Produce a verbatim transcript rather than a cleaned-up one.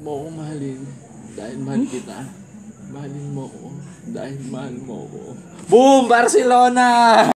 mo ako mahalin dahil mahal kita. Mahalin mo ako dahil mahal mo ako. Boom! Barcelona!